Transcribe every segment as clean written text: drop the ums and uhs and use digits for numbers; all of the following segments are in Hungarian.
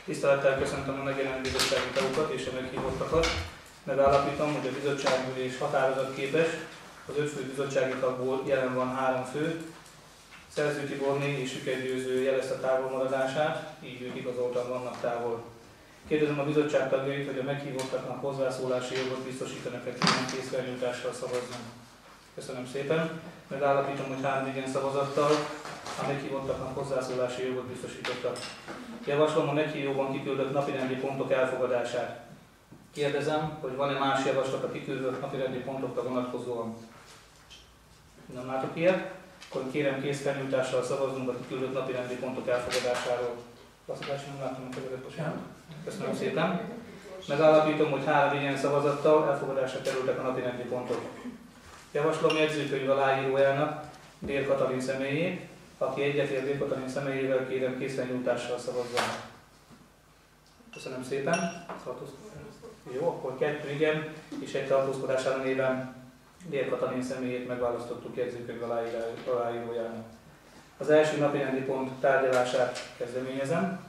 Tisztelettel köszöntöm a megjelenő bizottsági tagokat és a meghívottakat. Megállapítom, hogy a bizottságülés határozatképes, az 5 fő bizottsági tagból jelen van 3 fő. Szerző Tiborné és Süket Győző jelezte távolmaradását, így ők igazoltan vannak távol. Kérdezem a bizottság tagjait, hogy a meghívottaknak hozzászólási jogot biztosítanak-e, készfelnyújtással szavazni. Köszönöm szépen. Megállapítom, hogy 3 igen szavazattal a meghívottaknak hozzászólási jogot biztosítottak. Javaslom a meghívóban kiküldött napirendi pontok elfogadását. Kérdezem, hogy van-e más javaslat a kiküldött napirendi pontokra vonatkozóan. Nem látok ilyet? Akkor kérem készfelnyújtással szavazzunk a kiküldött napirendi pontok elfogadásáról. Klasszikási nem látom a következőt, bocsánat. Köszönöm szépen. Megállapítom, hogy 3 igen szavazattal elfogadásra kerültek a napirendi pontok. Javaslom jegyzőkönyv aláírójának, Dér Katalin személyét, aki egyetért Dér Katalin személyével, kérem készfelnyújtással szavazzon. Köszönöm szépen. Jó, akkor 2 igen és 1 tartózkodás ellenében Dér Katalin személyét megválasztottuk jegyzőkönyv aláírójának. Az első napirendi pont tárgyalását kezdeményezem.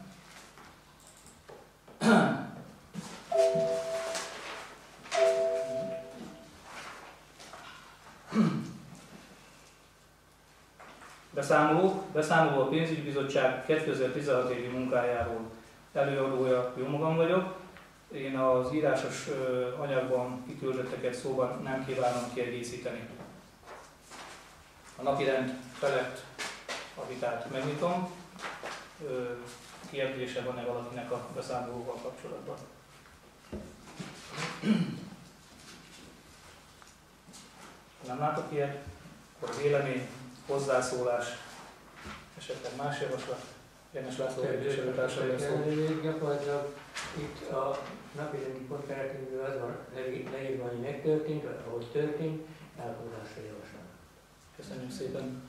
Beszámoló a pénzügyi bizottság 2016 évi munkájáról. Előadója jó magam vagyok. Én az írásos anyagban kiküldetteket szóban nem kívánom kiegészíteni. A napirend felett a vitát megnyitom. Kérdése van-e valakinek a beszámolóval kapcsolatban? Nem látok ilyet? Akkor vélemény, hozzászólás, esetleg más javaslat? János László képviselőtársaim szó. Gyakorlatilag itt a napirendi pont keretünkből az van leírva, hogy megtörtént, vagy ahogy történt, elfogadásra javaslom. Köszönjük szépen.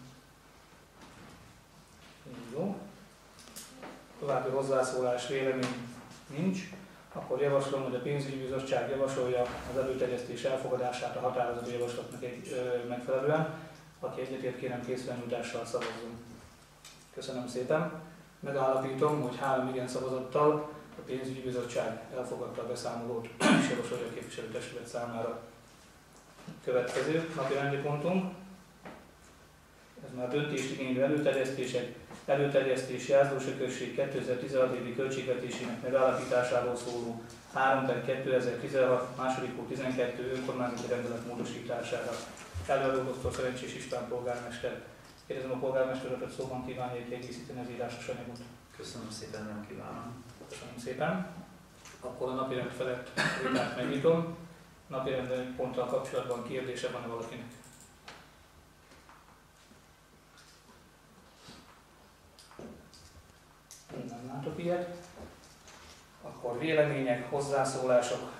Jó. További hozzászólás, vélemény nincs. Akkor javaslom, hogy a pénzügyi bizottság javasolja az előterjesztés elfogadását a határozati javaslatnak megfelelően. Aki egyetért, kérem készfelnyújtással szavazzon. Köszönöm szépen. Megállapítom, hogy 3 igen szavazattal a pénzügyi bizottság elfogadta a beszámolót és javasolja a képviselőtestület számára. Következő napirendi pontunk. Ez már döntést igénylő előterjesztések. Előterjesztés Jászlósi község 2016 évi költségvetésének megállapításáról szóló 3/2016 2. 12 önkormányzati rendelet módosítására. Előadó dr. Szerencsés István polgármester. Kérdezem a polgármester urat, szóban kívánja kiegészíteni az írásos anyagot. Köszönöm szépen, nem kívánom. Köszönöm szépen. Akkor a napirend felett vitát megnyitom. Napirendi ponttal kapcsolatban kérdése van-e valakinek? Nem látok ilyet. Akkor vélemények, hozzászólások.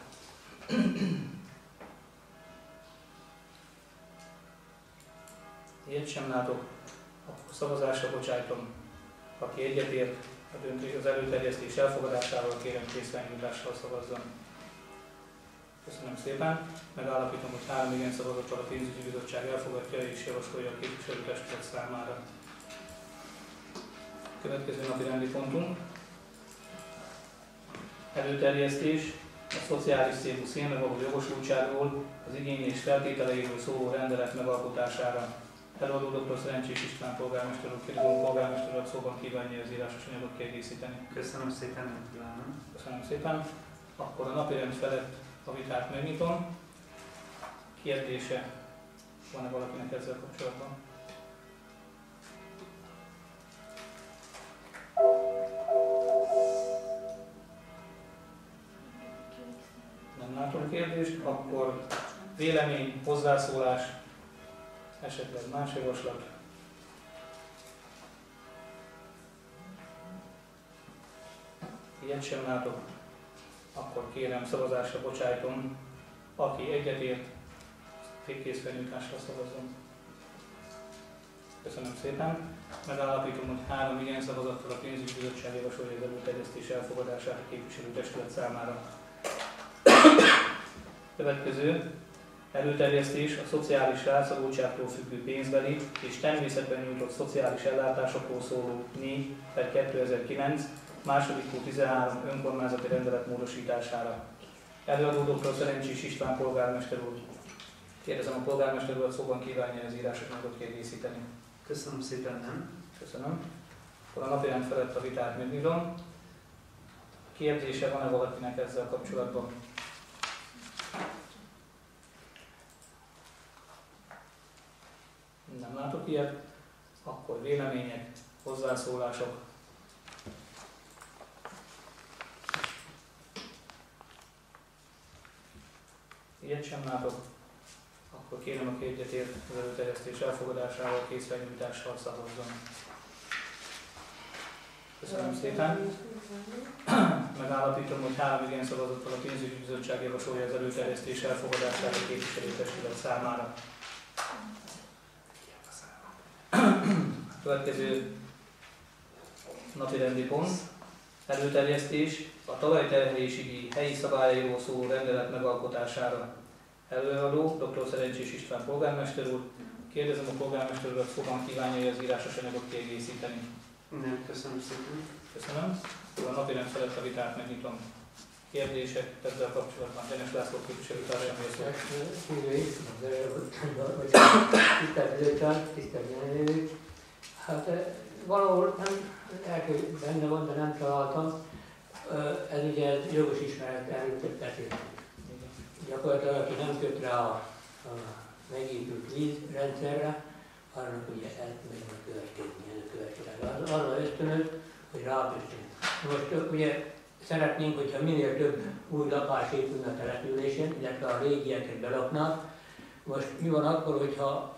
Ilyet sem látok. Akkor szavazásra bocsájtom. Aki egyetért az előterjesztés elfogadásával, kérem készfelnyújtással szavazzon. Köszönöm szépen. Megállapítom, hogy 3 igen szavazattal a pénzügyi bizottság elfogadja és javasolja a képviselőtestület számára. Következő napi rendi pontunk. Előterjesztés a szociális célú szélre való jogosultságról, az igény és feltételeiről szóló rendelet megalkotására. Előadó dr. Szerencsés István polgármester úr, kérdező polgármester urat szóban kívánja az írásos anyagot kiegészíteni. Köszönöm szépen, nem kívánom. Köszönöm szépen. Akkor a napirend felett a vitát megnyitom. Kérdése van-e valakinek ezzel kapcsolatban? Nem látom kérdést, akkor vélemény, hozzászólás, esetleg más javaslat. Ilyet sem látok. Akkor kérem, szavazásra bocsájtom. Aki egyetért, készfelnyújtásra szavazzon. Köszönöm szépen. Megállapítom, hogy 3 igen szavazattal a pénzügyi bizottság javasolja az előterjesztés elfogadását a képviselőtestület számára. Következő előterjesztés a szociális rászorultságtól függő pénzbeli és természetben nyújtott szociális ellátásokról szóló 4/2009 2. 13 önkormányzati rendelet módosítására. Előadó dr. Szerencsés István polgármester úr. Kérdezem a polgármester urat, szóban kívánja az írásos anyagot kiegészíteni. Köszönöm szépen, nem. Köszönöm. Akkor a napirend felett a vitát megnyitom. Kérdése van-e valakinek ezzel kapcsolatban? Nem látok ilyet. Akkor vélemények, hozzászólások. Ilyet sem látok. Akkor kérem, aki egyetért az előterjesztés elfogadásával, készfelnyújtással szavazzon. Köszönöm szépen. Megállapítom, hogy 3 igen szavazattal a pénzügyi bizottság javasolja az előterjesztés elfogadását a képviselőtestület számára. Következő napirendi pont. Előterjesztés a talajterhelési díj helyi szabályairól szóló rendelet megalkotására. Előadó dr. Szerencsés István polgármester úr. Kérdezem a polgármester urat, hogyan kívánja az írásos anyagot kiegészíteni. Nem, köszönöm szépen. Köszönöm. A napirend felett a vitát megnyitom. Kérdések ezzel kapcsolatban. Denes László képviselőtársam a szó. Tisztelt jelenlévők. Hát valahol nem, benne van, de nem találtam. Ez ugye jogos ismeret erőltetésnek. Gyakorlatilag, aki nem köt rá a megépült vízrendszerre, annak ugye ez meg a következménye, arra ösztönöz, hogy rákössünk. Most ugye szeretnénk, hogyha minél több új lakás épülne a településen, illetve a régieket belaknak. Most mi van akkor, hogyha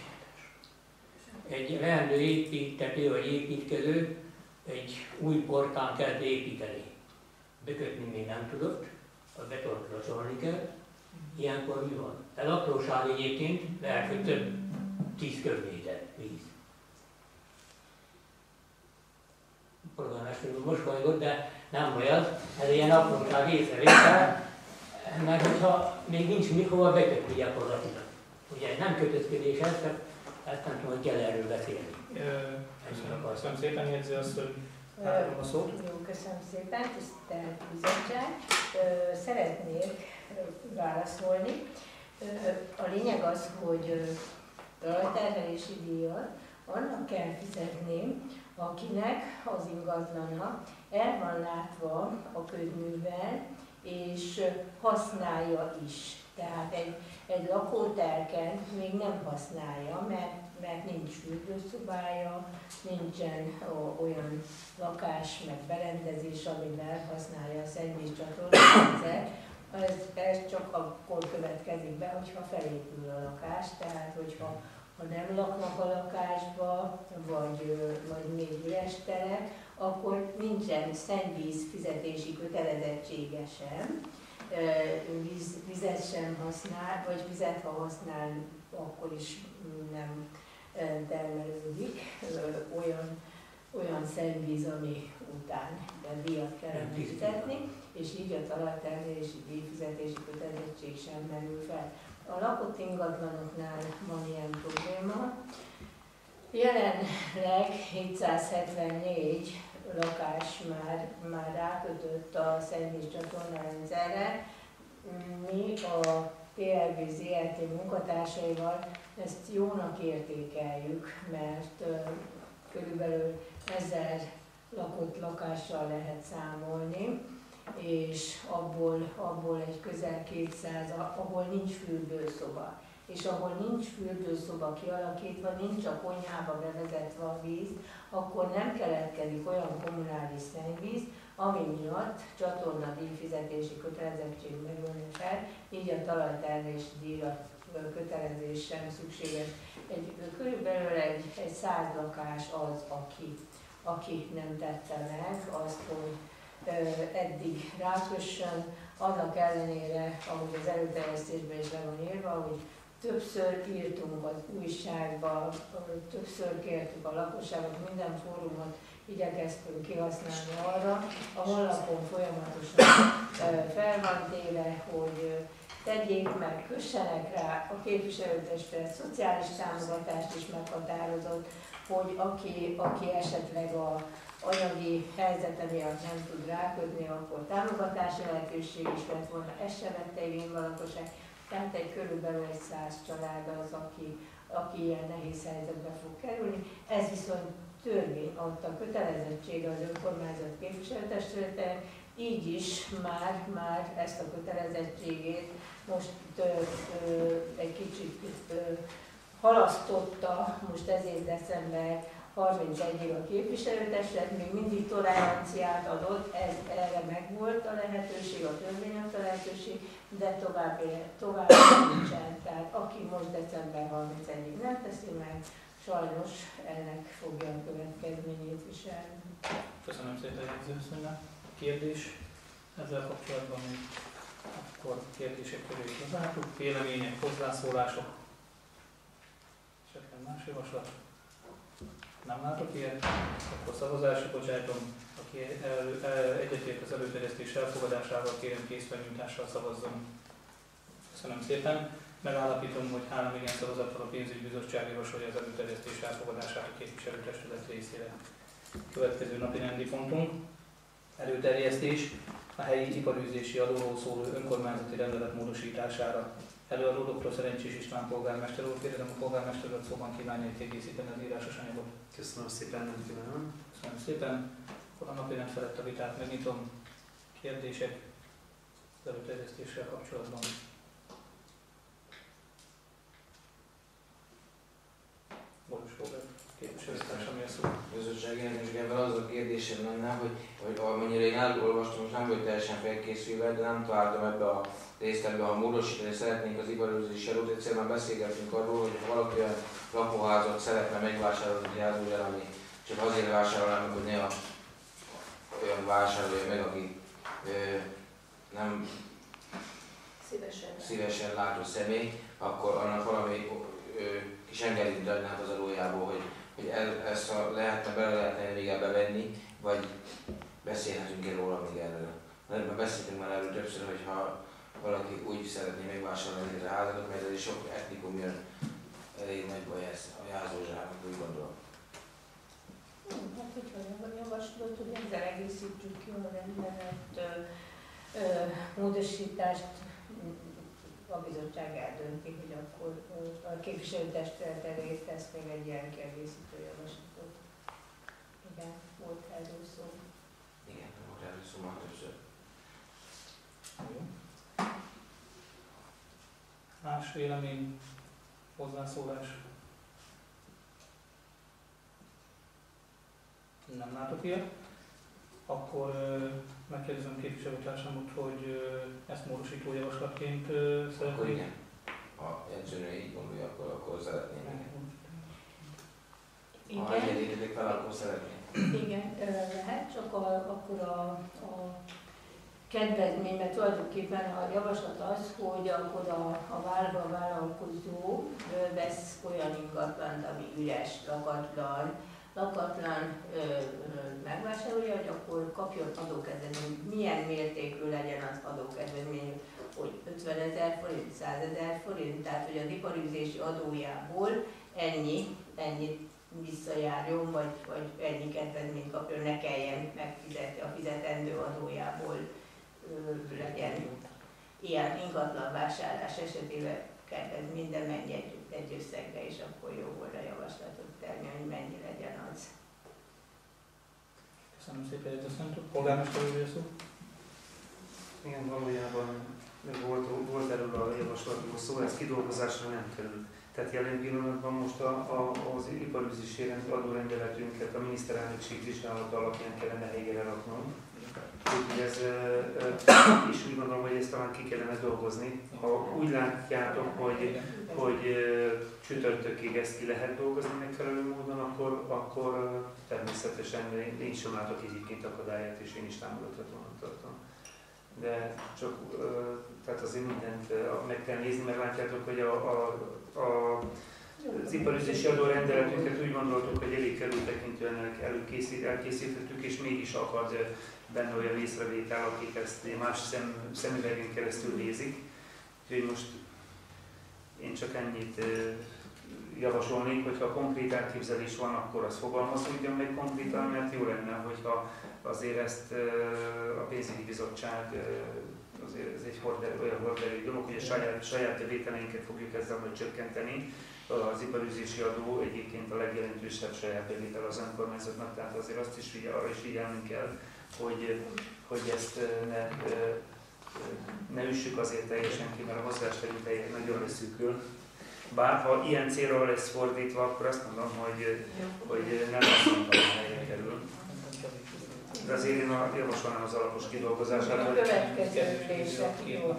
egy leendő építető vagy építkező egy új portán kezd építeni? Bekötni még nem tudott, a betont racsolni kell. Ilyenkor mi van? Ez apróság egyébként, lehet, hogy több 10 köbméter víz. Polgármester úr mosolygott, de nem baj az, ez ilyen apróság észrevétel, mert hogyha még nincs mihova bekötni gyakorlatilag. Ugye nem kötözködés ez, csak ezt nem tudom, hogy kell erről beszélni. Köszönöm szépen, jegyzi azt, hogy átadom a szót. Jó, köszönöm szépen, tisztelt bizottság. Szeretnék válaszolni. A lényeg az, hogy talajterhelési díjat annak kell fizetni, akinek az ingatlana el van látva a közművel, és használja is. Tehát egy lakótelken még nem használja, mert nincs fürdőszobája, nincsen olyan lakás, meg berendezés, amivel használja a szennyvízcsatornarendszer. Ez csak akkor következik be, hogyha felépül a lakás, tehát hogyha nem laknak a lakásba, vagy még üres terek, akkor nincsen szennyvíz fizetési kötelezettsége sem. Vizet sem használ, vagy vizet, ha használ, akkor is nem termelődik olyan szennyvíz, ami után díjat kellene fizetni, és így a talajterhelési díjfizetési kötelezettség sem merül fel. A lakott ingatlanoknál van ilyen probléma. Jelenleg 774 lakás már rákötött a szennyvízcsatornarendszerre. Mi a TLB ZRT munkatársaival ezt jónak értékeljük, mert körülbelül 1000 lakott lakással lehet számolni, és abból egy közel 200, ahol nincs fürdőszoba. És ahol nincs fürdőszoba kialakítva, nincs a konyhába bevezetve a víz, akkor nem keletkezik olyan kommunális szennyvíz, ami miatt csatornadíj fizetési kötelezettség merülne fel, így a talajterhelési díjra kötelezés sem szükséges. Körülbelül egy 100 lakás az, aki nem tette meg azt, hogy eddig rákössön, annak ellenére, ahogy az előterjesztésben is le van írva, hogy többször írtunk az újságba, többször kértük a lakosságot, minden fórumot igyekeztünk kihasználni arra. A honlapon folyamatosan fel van téve, hogy tegyék meg, kössenek rá, a képviselőtestület szociális támogatást is meghatározott, hogy aki esetleg anyagi helyzete miatt nem tud rákötni, akkor támogatási lehetőség is lett volna, ezt sem vette igénybe a lakosság. Tehát körülbelül egy 100 család az, aki ilyen nehéz helyzetbe fog kerülni. Ez viszont törvény adta kötelezettsége az önkormányzat képviselőtestülete, így is már ezt a kötelezettségét most egy kicsit halasztotta, most ezért december 31-ig a képviselőtestület, még mindig toleranciát adott, erre megvolt a lehetőség, a törvény adta a lehetőség, de tovább nincsen. Tehát aki most december 31-ig nem teszi meg, sajnos ennek fogja a következményét viselni. Köszönöm szépen a jegyzőasszonynak. Kérdés ezzel kapcsolatban, akkor kérdések körül lezártuk. Vélemények, hozzászólások. Esetleg más javaslat? Nem látok ilyet? Akkor szavazásra bocsájtom. Aki egyetért az előterjesztés elfogadásával, kérem készfelnyújtással szavazzon. Köszönöm szépen. Megállapítom, hogy 3 igen szavazattal a pénzügybizottság javasolja az előterjesztés elfogadását a képviselőtestület részére. Következő napi rendi pontunk. Előterjesztés a helyi iparűzési adóról szóló önkormányzati rendelet módosítására. Előadó dr. Szerencsés István polgármester úr, kérdezem a polgármester urat szóban kívánja kiegészíteni az írásos anyagot. Köszönöm szépen, nem kívánom. Köszönöm szépen. Akkor a napirend felett a vitát megnyitom. Kérdések az előterjesztéssel kapcsolatban. Boros Róbert, képviselőtársam, mi a szó? Bizottsági elnökségben az a kérdésem lenne, hogy amennyire én elolvastam, most nem vagyok teljesen felkészülve, de nem találtam ebbe a részletbe, ha módosítani szeretnénk az iparűzési adót. Egyszerűen beszélgetünk arról, hogy ha valaki olyan lakóházat szeretne megvásárolni, hogy járójel, ami csak azért vásárolná meg, hogy ne olyan vásárolja meg, aki nem szívesen látó személy, akkor annak valami kis engedélyt adnánk az adójából, hogy ezt lehetne, bele lehetne még bevenni, vagy beszélhetünk róla még erről. Mert beszéltünk már erről többször, hogy ha valaki úgy szeretné megvásárolni a házatot, mert ez is sok etnikum jön, elég nagy baj ez a Jászózsának, úgy gondolom. Hát, hogyha javaslott, hogy ezzel egészítsük ki a rendelet módosítást, a bizottság eldönti, hogy akkor a képviselőtestület elé tesz még egy ilyen kiegészítő javaslatot. Igen, volt erről szó. Igen, volt erről szó már többször. Más vélemény, hozzászólás? Nem látok ilyet. Akkor megkérdezem képviselőtársamot, hogy ezt módosító javaslatként szeretnék. Akkor igen. Ha jegyzőnő így gondolja, akkor szeretném. Igen. Ha egyedélyedek fel, akkor szeretném. Igen, lehet, csak akkor a kedvezmény, mert tulajdonképpen a javaslat az, hogy akkor a vállalkozó vesz olyan ingatlant, ami üres, lakatlan megvásárolja, hogy akkor kapjon adókedvezményt. Milyen mértékű legyen az adókedvezmény, hogy 50 000 forint, 100 000 forint, tehát hogy az iparűzési adójából ennyit visszajárjon, vagy ennyi kedvezményt kapjon, ne kelljen megfizetni, a fizetendő adójából legyen ilyen ingatlan vásárlás esetében kedvezmény, de menj egy összegre, és akkor jó volt a javaslatot tenni, hogy mennyi legyen az. Köszönöm szépen, hogy köszöntök. Polgármester úr, szó? Igen, valójában volt erről a javaslatról szó, ez kidolgozásra nem került. Tehát jelen pillanatban most az iparűzési adórendeletünket a miniszterelnökség vizsgálata alapján kellene helyére raknom. Úgyhogy ez, és úgy gondolom, hogy ezt talán ki kellene dolgozni. Ha úgy látjátok, hogy csütörtökig ezt ki lehet dolgozni megfelelő módon, akkor természetesen én sem látok egyébként akadályát, és én is támogathatóan tartom. De csak tehát azért mindent meg kell nézni, mert látjátok, hogy az iparűzési adórendeletünket úgy gondoltuk, hogy elég körültekintően elkészítettük, és mégis akad benne olyan észrevétel, akik ezt más szemüvegen keresztül nézik. Úgyhogy most én csak ennyit javasolnék, hogyha konkrét elképzelés van, akkor az fogalmazódjon meg konkrétan, mert jó lenne, hogyha azért ezt a pénzügyi bizottság, azért ez egy olyan horderű dolog, hogy a saját bevételeinket fogjuk ezzel majd csökkenteni. Az iparűzési adó egyébként a legjelentősebb saját bevétel az önkormányzatnak, tehát azért azt is arra is figyelnünk kell, hogy ezt ne üssük azért teljesen ki, mert a mozgásterünk nagyon leszűkül. Bár ha ilyen célra lesz fordítva, akkor azt mondom, hogy nem lesz mondom, a helyre kerül. De azért én javasolnám az alapos kidolgozását. A következő ülésre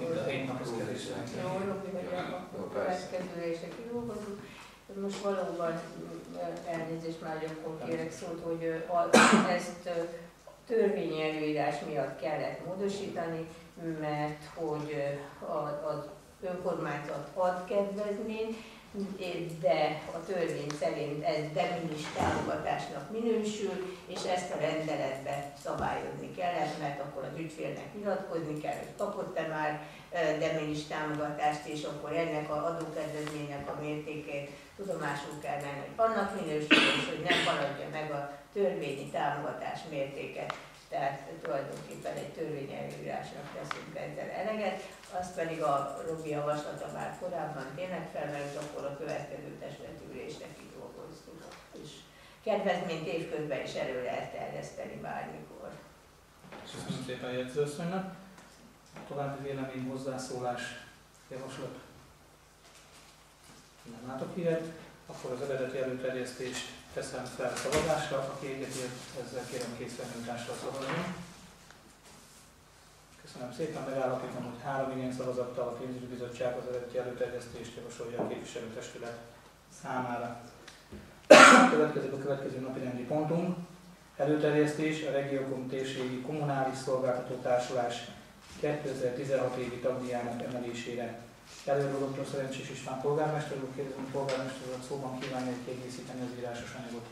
kidolgozunk. Most valóban elnézést már akkor kérek szót, hogy ezt törvényi előírás miatt kellett módosítani, mert hogy az önkormányzat ad kedvezményt, de a törvény szerint ez de minimis támogatásnak minősül, és ezt a rendeletbe szabályozni kellett, mert akkor az ügyfélnek nyilatkozni kell, hogy kapott-e már de minimis támogatást, és akkor ennek az adókedvezménynek a mértékét tudomásul kell venni, hogy annak minősül, és hogy nem haladja meg a törvényi támogatás mértéket. Tehát tulajdonképpen egy törvény előírásnak teszünk ezzel eleget, azt pedig a Robi javaslata már korábban tényleg felmerült, akkor a következő testületülésre kidolgoztuk. És kedvezményt évközben is elő lehet terjeszteni bármikor. Köszönöm szépen a jegyzőasszonynak. További vélemény, hozzászólás, javaslat? Nem látok ilyet. Akkor az eredeti előterjesztést teszem fel szavazásra, aki egyetért, ezzel kérem készfelnyújtásra szavazni. Köszönöm szépen, megállapítom, hogy 3 igen szavazattal a pénzügyi bizottság az eredeti előterjesztést javasolja a képviselőtestület számára. Következik a következő napirendi pontunk. Előterjesztés a Regiókom térségi kommunális szolgáltató társulás 2016 évi tagdíjának emelésére. Előadó Dr. Szerencsés István polgármester úr, kérdezem, polgármester úr szóban kívánja kiegészíteni az írásos anyagot.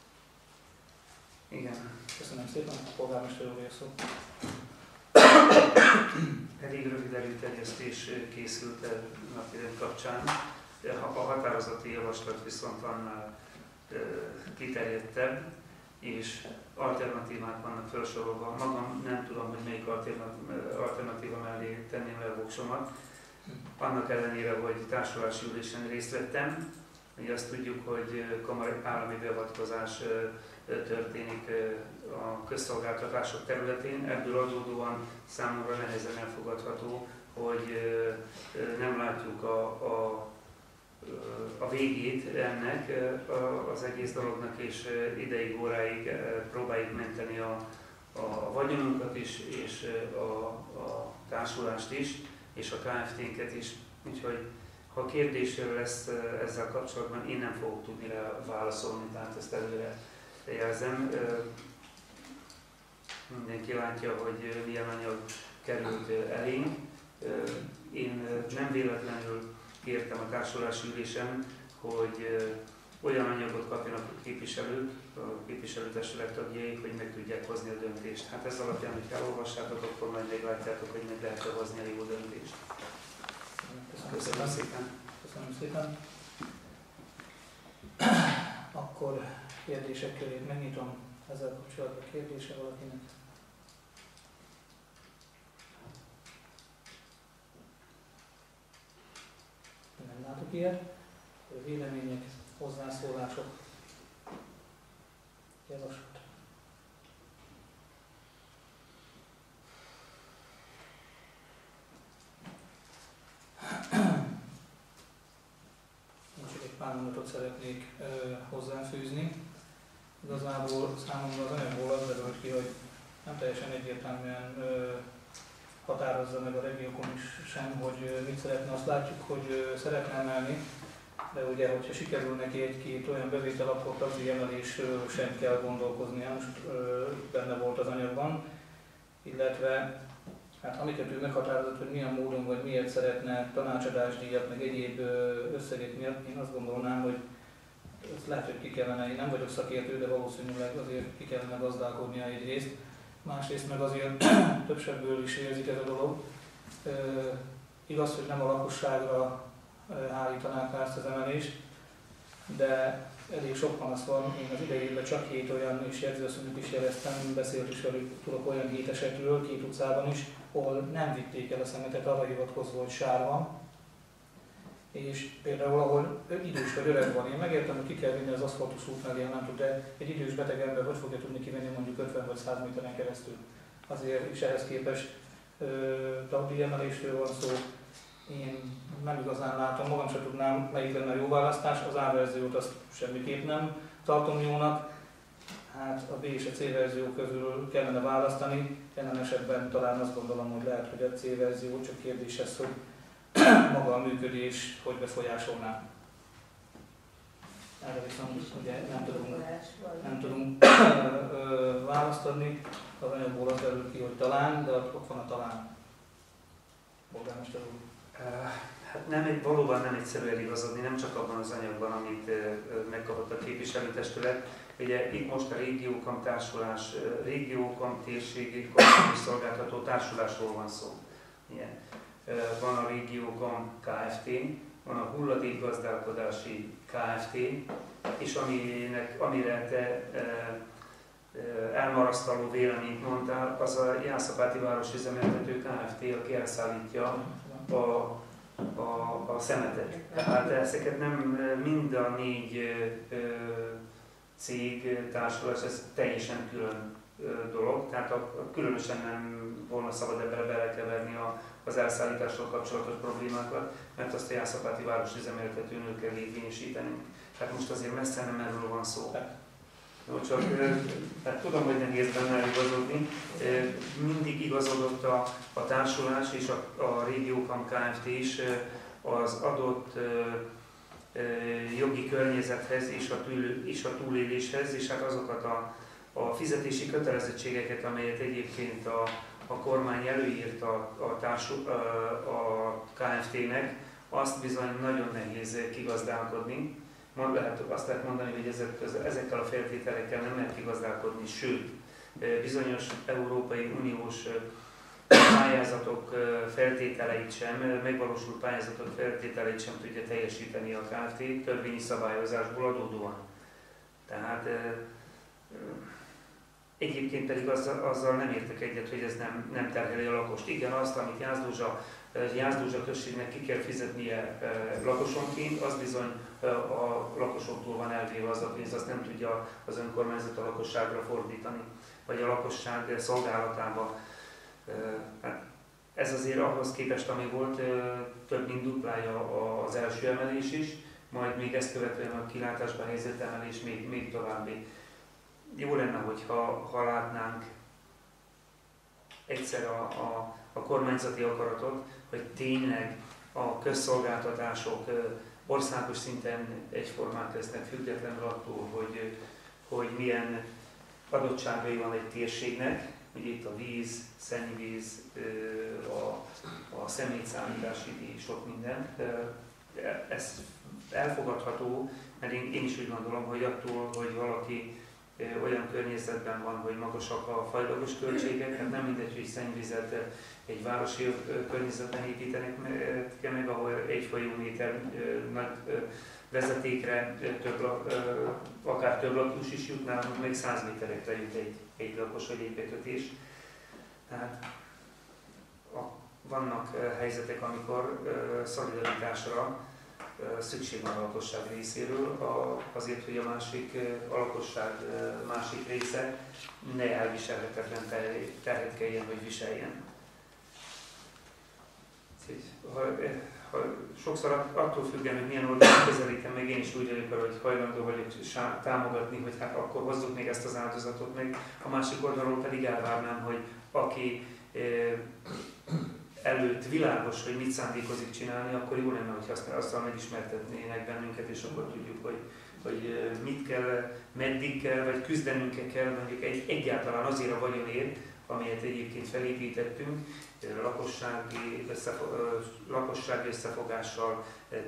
Igen. Köszönöm szépen, a polgármester úr szó. Elég rövid előterjesztés készült el napirend kapcsán. A határozati javaslat viszont annál kiterjedtebb, és alternatívák vannak felsorolva. Magam nem tudom, hogy melyik alternatíva mellé tenném el a voksomat. Annak ellenére, hogy társulási ülésen részt vettem, ugye azt tudjuk, hogy komoly állami beavatkozás történik a közszolgáltatások területén. Ebből adódóan számomra nehezen elfogadható, hogy nem látjuk a végét ennek az egész dolognak, és ideig, óráig próbáljuk menteni a vagyonunkat is, és a társulást is, és a KFT-nket is. Úgyhogy ha kérdésről lesz ezzel kapcsolatban, én nem fogok tudni rá válaszolni, tehát ezt előre jelzem. Mindenki látja, hogy milyen anyag került elénk. Én nem véletlenül kértem a társulási ülésen, hogy olyan anyagot kapjanak a képviselők, a képviselőtestület tagjaik, hogy meg tudják hozni a döntést. Hát ez alapján, hogy elolvassátok, akkor majd meglátjátok, hogy meg lehet hozni a jó döntést. Köszönöm szépen. Köszönöm szépen. Akkor kérdések körét megnyitom. Ezzel kapcsolatban kérdése valakinek? Nem látok ilyet. Vélemények, hozzászólások, javaslat. Csak egy pár mondatot szeretnék hozzáfűzni. Igazából számomra az anyagból az derült ki, hogy nem teljesen egyértelműen határozza meg a Regiókom is sem, hogy mit szeretne. Azt látjuk, hogy szeretne emelni, de ugye, hogyha sikerül neki egy-két olyan bevétel, akkor tagdíj emelésről sem kell gondolkoznia, most benne volt az anyagban, illetve hát amiket ő meghatározott, hogy milyen módon vagy miért szeretne tanácsadásdíjat, meg egyéb összegek miatt, én azt gondolnám, hogy ezt lehet, hogy ki kellene, én nem vagyok szakértő, de valószínűleg azért ki kellene gazdálkodnia egyrészt, másrészt meg azért több sebből is érzik ez a dolog. Igaz, hogy nem a lakosságra hárítanák rá ezt az emelést, de elég sok panasz van. Én az idejében csak 7 olyan, és jegyzőasszonynak is jeleztem, beszélt is velük, tudok olyan 7 esetről, 2 utcában is, ahol nem vitték el a szemetet arra hivatkozva, hogy sár van. És például, ahol idős vagy öreg van, én megértem, hogy ki kell vinni az aszfaltos út mellé, nem tud, de egy idős beteg ember hogy fogja tudni kivenni mondjuk 50 vagy 100 méteren keresztül. Azért is ehhez képest tagdíj emelésről van szó. Én nem igazán látom, magam sem tudnám, melyik lenne a jó választás, az A verziót azt semmiképp nem tartom jónak. Hát a B és a C verzió közül kellene választani, jelen esetben talán azt gondolom, hogy lehet, hogy a C verzió, csak kérdés ez, hogy maga a működés hogy befolyásolná. Erre viszont ugye nem tudunk választ adni, az anyagból az derül ki, hogy talán, de ott van a talán. Polgármester úr. Hát valóban nem egyszerű eligazodni, nem csak abban az anyagban, amit megkapott a képviselőtestület. Ugye itt most a régiókamp társulás, régiókamp térségi kommunikációs szolgáltató társulásról van szó. Igen. Van a régiókamp Kft., van a hulladékgazdálkodási Kft., és amire te elmarasztaló véleményt mondtál, az a Jászapáti Városüzemeltető Kft., aki elszállítja a szemetet. Tehát ezeket nem mind a 4 cég, társulás, ez teljesen külön dolog, tehát különösen nem volna szabad ebbe belekeverni az elszállítással kapcsolatos problémákat, mert azt a Jászapáti Városüzemeltetőnél kell érvényesíteni. Tehát most azért messze nem erről van szó. No, csak hát tudom, hogy nehéz benne igazodni. Mindig igazodott a társulás és a régiókamp Kft. Is az adott jogi környezethez és a túléléshez, és hát azokat a fizetési kötelezettségeket, amelyet egyébként a kormány előírt a Kft.-nek, azt bizony nagyon nehéz kigazdálkodni. Azt lehet mondani, hogy ezekkel a feltételekkel nem lehet kigazdálkodni, sőt, bizonyos Európai Uniós pályázatok feltételeit sem, megvalósult pályázatok feltételeit sem tudja teljesíteni a Kft. Törvényi szabályozásból adódóan. Tehát egyébként pedig azzal nem értek egyet, hogy ez nem terheli a lakost. Igen, azt, amit Jász-Dózsa községnek ki kell fizetnie lakosonként, az bizony a lakosoktól van elvéve az a pénz, azt nem tudja az önkormányzat a lakosságra fordítani, vagy a lakosság szolgálatába. Ez azért ahhoz képest, ami volt, több mint duplája az első emelés is, majd még ezt követően a kilátásba helyezett emelés még további. Jó lenne, hogyha látnánk egyszer a kormányzati akaratot, hogy tényleg a közszolgáltatások országos szinten egyformák lesznek, függetlenül attól, hogy milyen adottságai van egy térségnek, hogy itt a víz, szennyvíz, a szemétszámítási díj, sok minden. Ez elfogadható, mert én is úgy gondolom, hogy attól, hogy valaki olyan környezetben van, hogy magasak a fajlagos költségek, hát nem mindegy, hogy szennyvizet egy városi környezetben építenek meg, ahol egy folyóméter nagy vezetékre akár több lakós is jut, nálunk még 100 méterekre jut egy lakos vagy egy bekötés. Tehát vannak helyzetek, amikor szolidaritásra szükség van a lakosság részéről, azért, hogy a lakosság másik része ne elviselhetetlen terhet kelljen, hogy viseljen. Sokszor attól függően, hogy milyen oldalon közelítem meg, én is úgy vagyok, hogy hajlandó vagyok támogatni, hogy hát akkor hozzuk még ezt az áldozatot meg. A másik oldalról pedig elvárnám, hogy aki előtt világos, hogy mit szándékozik csinálni, akkor jó lenne, hogy azzal megismertetnének bennünket, és akkor tudjuk, hogy mit kell, meddig kell, vagy küzdenünk kell mondjuk egyáltalán azért a vagyonért, amelyet egyébként felépítettünk, lakossági összefogással,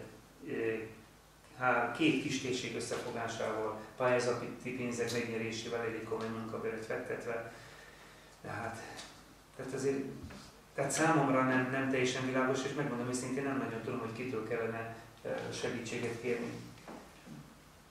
2 kistérség összefogásával, pályázati pénzek megnyerésével elég komoly munkaberet fektetve. Tehát számomra nem teljesen világos, és megmondom őszintén, nem nagyon tudom, hogy kitől kellene segítséget kérni.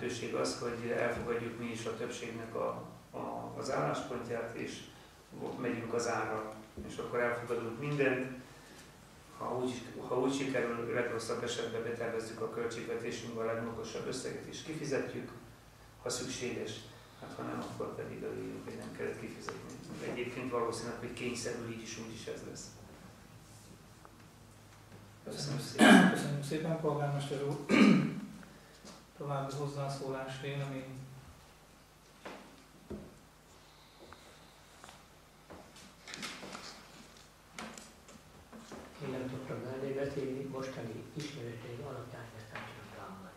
lehetőség az, hogy elfogadjuk mi is a többségnek az álláspontját, és megyünk az árra, és akkor elfogadunk mindent. Ha úgy sikerül, legrosszabb esetben betervezzük a költségvetésünkbe a legmagasabb összeget is kifizetjük, ha szükséges, hát ha nem, akkor pedig örüljünk, hogy nem kellett kifizetni. Egyébként valószínűleg, hogy kényszerül így is, úgy is ez lesz. Köszönöm szépen. Köszönjük szépen, polgármester úr. További hozzászólás, vélemény. Én nem tudtam mellé beszélni, mostani ismereteim alapján ezt nem tudom támogatni.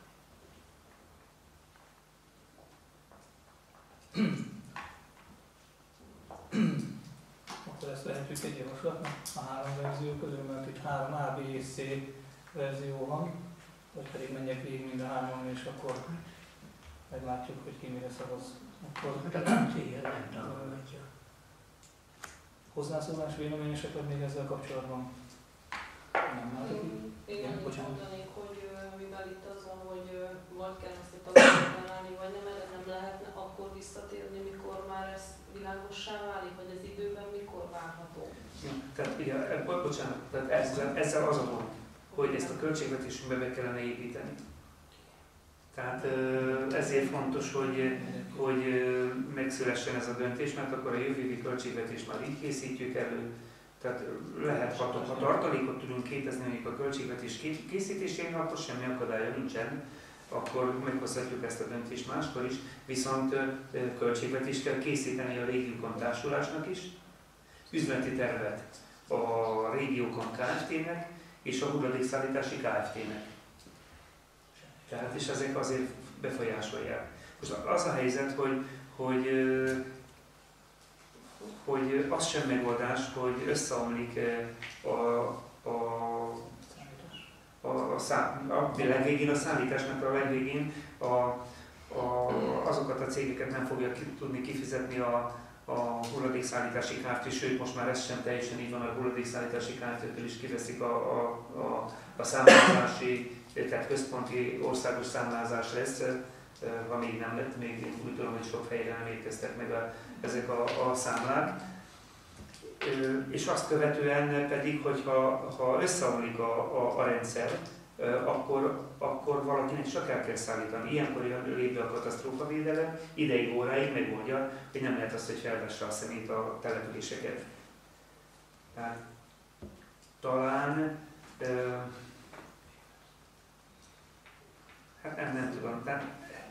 Akkor ezt lehetjük egy javaslatnak a 3 verzió közül, mert itt 3 A, B és C verzió van, vagy pedig menjek végig mind a 3-on, és akkor meglátjuk, hogy ki mire szavaz. Akkor Hát a cél nem támogatja. hozzászólás, vélemény esetleg még ezzel kapcsolatban? Nem látok itt. Én annyit bocsánat. mondanék, hogy mivel itt az van, hogy vagy kell ezt a tagállamban állni, vagy nem, erre nem lehetne akkor visszatérni, mikor már ez világossá válik, vagy az időben mikor várható. Tehát igen, bocsánat, tehát ezzel az a gond, hogy ezt a költségvetésünkbe be kellene építeni. Tehát ezért fontos, hogy megszülessen ez a döntés, mert akkor a jövő évi költségvetést már így készítjük elő. Tehát lehet, ha tartalékot tudunk képezni mondjuk a költségvetés készítésén, akkor semmi akadálya nincsen, akkor meghozhatjuk ezt a döntést máskor is, viszont költségvetést kell készíteni a régiókon társulásnak is, üzleti tervet a régiókon Kft-nek és a hulladékszállítási Kft-nek. Tehát és ezek azért befolyásolják. Most az a helyzet, hogy az sem megoldás, hogy összeomlik a legvégén a szállításnak a legvégén azokat a cégeket nem fogja tudni kifizetni a hulladékszállítási Kft. Sőt, most már ez sem teljesen így van, a hulladékszállítási Kft-től is kiveszik a számlázási, tehát központi országos számlázás lesz, ha még nem lett, még úgy tudom, hogy sok helyre nem érkeztek meg ezek a számlák. És azt követően pedig, hogyha összeomlik a rendszer, akkor valakinek csak el kell szállítani. Ilyenkor jön létbe a katasztrófavédelem, ideig, óráig megoldja, hogy nem lehet azt, hogy felvesse a szemét a településeket. Tehát talán, hát nem tudom, tehát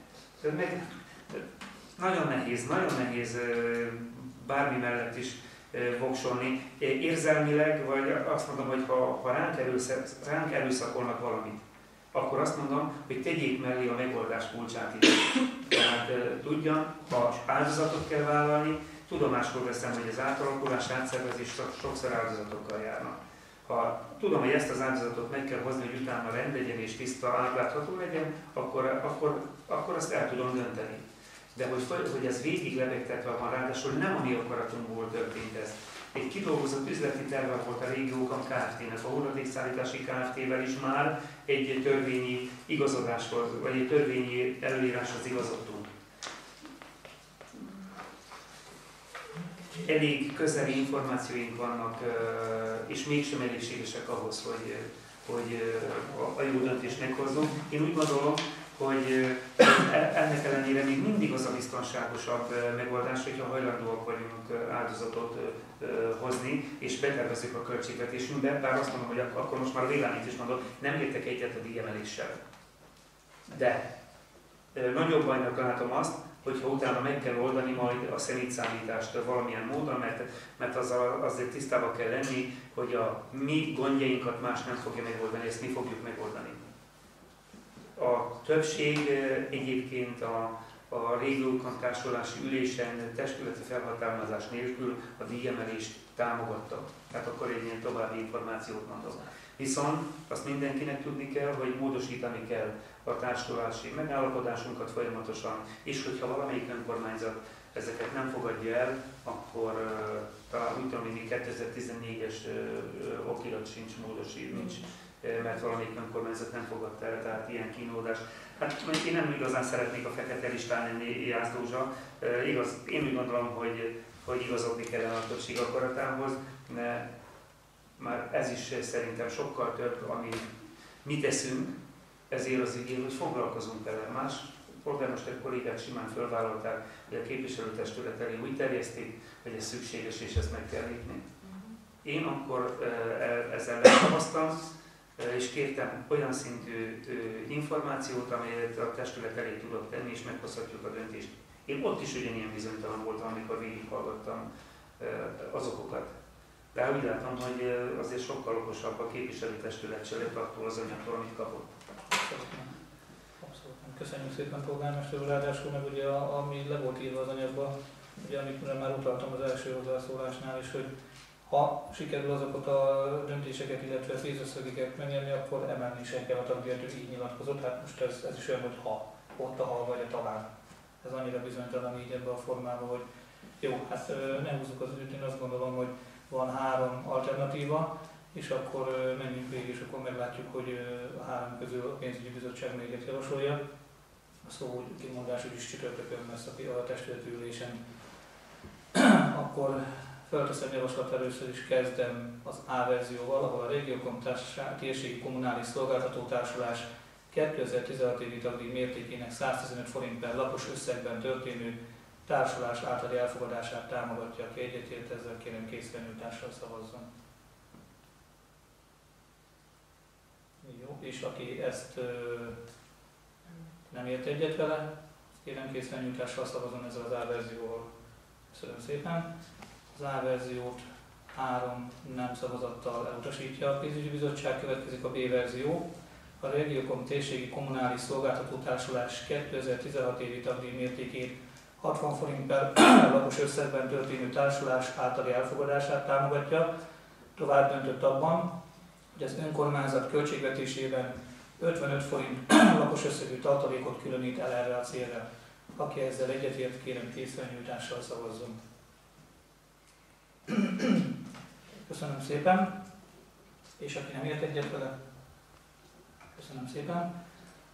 nagyon nehéz bármi mellett is voksolni. Érzelmileg, vagy azt mondom, hogy ha ránk erőszakolnak valamit, akkor azt mondom, hogy tegyék mellé a megoldás kulcsát is. Tehát tudjam, ha áldozatot kell vállalni, tudomásul veszem, hogy az átalakulás, átszervezés sokszor áldozatokkal járnak. Ha tudom, hogy ezt az áldozatot meg kell hozni, hogy utána rend legyen és tiszta, átlátható legyen, akkor azt el tudom dönteni. De hogy ez végig lebegtetve van, ráadásul nem a mi akaratunkból történt ez. Egy kidolgozott üzleti terve volt a régiókon Kft-nek, a hulladékszállítási Kft-vel is már egy törvényi igazodáshoz, vagy egy törvényi előíráshoz igazodtunk. Elég közeli információink vannak, és mégsem elégségesek ahhoz, hogy a jó döntést meghozzunk. Én úgy gondolom, hogy ennek ellenére még mindig az a biztonságosabb megoldás, hogyha hajlandóak vagyunk áldozatot hozni, és betervezzük a költségvetésünkbe, bár azt mondom, hogy akkor most már véleményt is mondom, nem értek egyet a díjemeléssel. De nagyobb bajnak látom azt, hogyha utána meg kell oldani majd a szemétszállítást valamilyen módon, mert azért tisztában kell lenni, hogy a mi gondjainkat más nem fogja megoldani, ezt mi fogjuk megoldani. A többség egyébként a régiókon társulási ülésen testületi felhatalmazás nélkül a díjemelést támogatta. Tehát akkor egy ilyen további információt mondom. Viszont azt mindenkinek tudni kell, hogy módosítani kell a társulási megállapodásunkat folyamatosan, és hogyha valamelyik önkormányzat ezeket nem fogadja el, akkor talán úgy tudom, hogy 2014-es okirat sincs, módosít nincs, mert valamelyik önkormányzat nem fogadta el, tehát ilyen kínlódás. Hát én nem igazán szeretnék a fekete listán lenni, Jász Dózsa. Én úgy gondolom, hogy igazodni kellene a többség akaratához, de már ez is szerintem sokkal több, amit mi teszünk, ezért az igény, hogy foglalkozunk vele. Más polgármester kollégák simán fölvállalták, hogy a képviselőtestület elé úgy terjeszték, hogy ez szükséges és ezt meg kell lépni. Én akkor ezzel leszavaztam, és kértem olyan szintű információt, amelyet a testület elé tudott tenni, és meghozhatjuk a döntést. Én ott is ugyanilyen bizonytalan voltam, amikor végighallgattam az okokat. De úgy látom, hogy azért sokkal okosabb a képviselőtestület se lett attól az anyagtól, amit kapott. Abszolút. Köszönjük szépen, polgármester úr, ráadásul meg ugye, ami le volt írva az anyagban, ugye amit már utaltam az első hozzászólásnál is, hogy ha sikerül azokat a döntéseket, illetve pénzösszegeket megnyerni, akkor emelni sem kell a tagdíjat, így nyilatkozott. Hát most ez is olyan, hogy ha, ott a ha vagy a talán. Ez annyira bizonytalan így ebben a formában, hogy jó, hát nem húzzuk az időt, én azt gondolom, hogy van 3 alternatíva, és akkor menjünk végig, és akkor meglátjuk, hogy a 3 közül a pénzügyi bizottság melyiket javasolja. A szó kimondás úgyis csütörtökön lesz a testületi ülésen. Akkor felteszem javaslat, először is kezdem az A verzióval, ahol a Régiókom térségi kommunális szolgáltató társulás 2016 évi tagdíj mértékének 115 forint per lapos összegben történő társulás általi elfogadását támogatja, aki egyetért, ezzel kérem készfelnyújtással szavazzon. Jó, és aki ezt nem ért egyet vele, kérem készfelnyújtással szavazzon ezzel az A verzióval. Köszönöm szépen. Az A verziót 3 nem szavazattal elutasítja a pénzügyi bizottság, következik a B verzió. A Régiókom térségi kommunális szolgáltató társulás 2016 évi tagdíj mértékét 60 forint per lapos összegben történő társulás általi elfogadását támogatja. Tovább döntött abban, hogy az önkormányzat költségvetésében 55 forint lapos összegű tartalékot különít el erre a célra. Aki ezzel egyetért, kérem készfelnyújtással szavazzon. Köszönöm szépen. És aki nem ért egyet vele? Köszönöm szépen.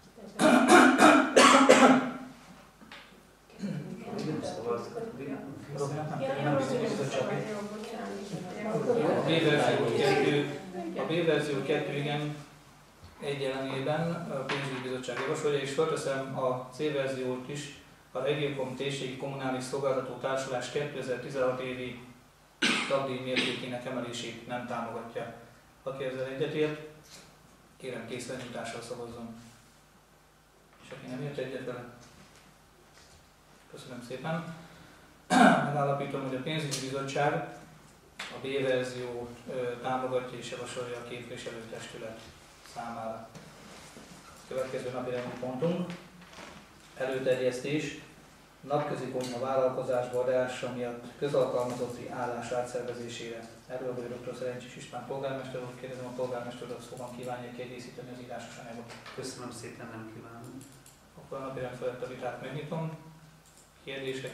A B verzió 2 igen, egy ellenében a pénzügyi bizottság javasolja, és felteszem a C verziót is, a Régiókom térségi kommunális szolgáltató társulás 2016 évi tagdíj mértékének emelését nem támogatja. Aki ezzel egyetért, kérem készfelnyújtással szavazzon. És aki nem ért egyet vele? Köszönöm szépen. Megállapítom, hogy a pénzügyi bizottság a B verziót támogatja és javasolja a képviselőtestület számára. Következő napi rendi pontunk. Előterjesztés napközi konyha vállalkozásba adása miatt közalkalmazotti állás átszervezésére. Előadó dr. Szerencsés István polgármester úr, kérdezem a polgármester urat, szóval kívánja kiegészíteni az írásos anyagot. Köszönöm szépen, nem kívánom. Akkor a napirend felett a vitát megnyitom. Kérdések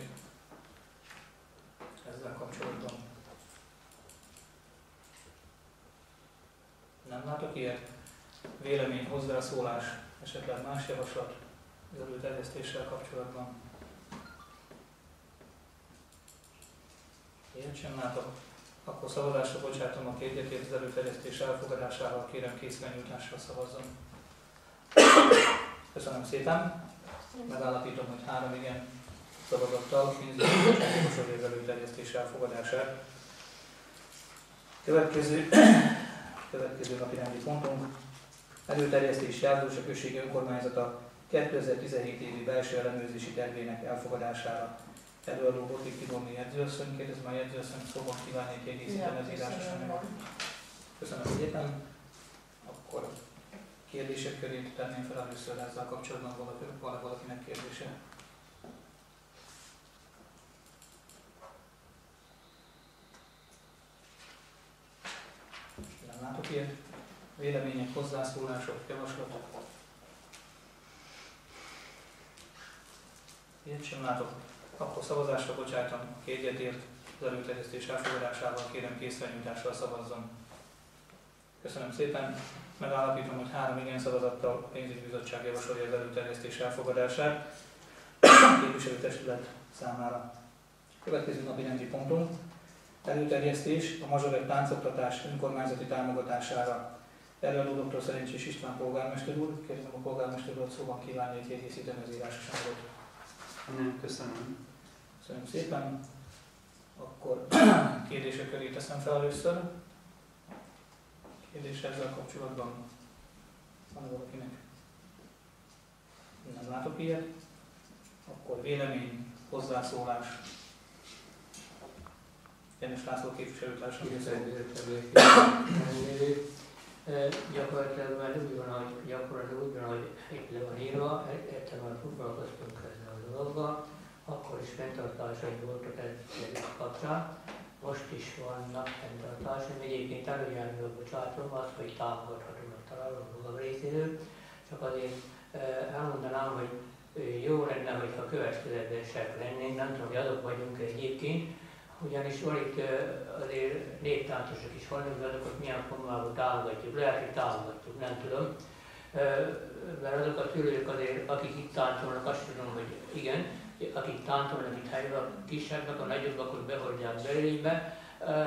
ezzel kapcsolatban? Nem látok ilyet. Vélemény, hozzászólás, esetleg más javaslat az előterjesztéssel kapcsolatban? Ilyet sem látok. Akkor szavazásra bocsátom, aki egyetért az előterjesztés elfogadásával, kérem készfelnyújtással szavazzon. Köszönöm szépen. Megállapítom, hogy 3 igen szavazattal pénzügyi bizottság az előterjesztés elfogadását. Következő napi rendi pontunk. Előterjesztés Járdósa községi önkormányzata 2017 évi belső ellenőrzési tervének elfogadására. Előadó Botik Tibor jegyzőasszony, kérdezem a jegyzőasszony, szóban kívánja kiegészíteni az írásos anyagot. Köszönöm szépen. Akkor kérdések köré tenném fel először ezzel kapcsolatban, valakinek kérdése. Nem látok ilyet. Vélemények, hozzászólások, javaslatok. Ilyet sem látok. Akkor szavazásra bocsájtom, aki egyetért az előterjesztés elfogadásával, kérem készfelnyújtással szavazzon. Köszönöm szépen. Megállapítom, hogy 3 igen szavazattal a pénzügyi bizottság javasolja az előterjesztés elfogadását a képviselőtestület számára. Következő napi rendi pontunk. Előterjesztés a Mazsoret táncoktatás önkormányzati támogatására. Előadó dr. Szerencsés István polgármester úr. Kérdezem a polgármester úr, szóban kívánja kiegészíteni az írásos anyagot. Nem, köszönöm. Köszönöm szépen. Akkor kérdések köré teszem fel először. Kérdés ezzel kapcsolatban van valakinek? Nem látok ilyet. Akkor vélemény, hozzászólás. János László képviselőtársam. Gyakorlatilag már úgy van, hogy itt le van írva, egyszer már foglalkoztunk ezzel a dologgal, akkor is fenntartásaink voltak ezzel kapcsán. Most is vannak fenntartásaim, egyébként előjelművel bocsátom azt, hogy támogathatom a találom magam részéről, csak azért elmondanám, hogy jó lenne, hogyha következetesek lennénk, nem tudom, hogy azok vagyunk egyébként, ugyanis van itt azért néptáncosok is vannak, de azokat milyen formában támogatjuk, lehet, hogy támogatjuk, nem tudom. Mert azok a szülők azért, akik itt táncolnak, azt tudom, hogy igen, akik táncolnak itt helyben, a kisebbek, a nagyobbakot behordják belébe,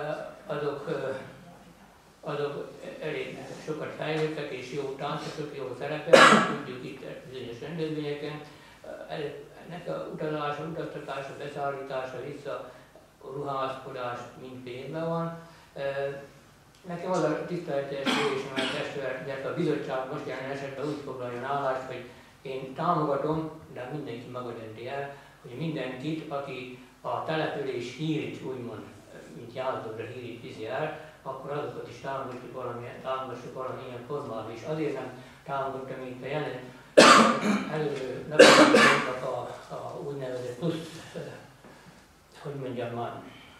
azok elég sokat fejlődtek és jó táncosok, jó szerepelnek, tudjuk itt bizonyos rendezvényeken. Ennek a utazása, utaztatása, beszállítása, vissza a ruházkodás mind pénzben van. Nekem az a tiszteletes kérésem, hogy a testület, illetve a bizottság most jelen esetben úgy foglaljon állást, hogy én támogatom, de mindenki maga dönti el, hogy mindenkit, aki a település hírét úgymond, mint járatokra hírét viszi el, akkor azokat is támogassuk valamilyen formában. És azért nem támogattam itt a jelen előző napoknak a úgynevezett plusz, hogy mondjam már,